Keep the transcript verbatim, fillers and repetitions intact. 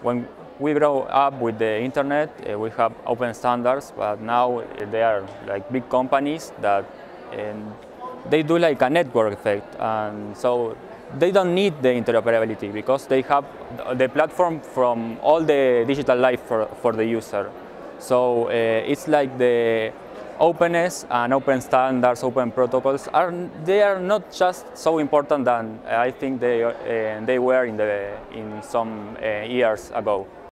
when we grow up with the internet, uh, we have open standards, but now uh, they are like big companies that um, they do like a network effect, and so they don't need the interoperability because they have the platform from all the digital life for, for the user. So uh, it's like the openness and open standards, open protocols are they are not just so important than I think they uh, they were in the in some uh, years ago.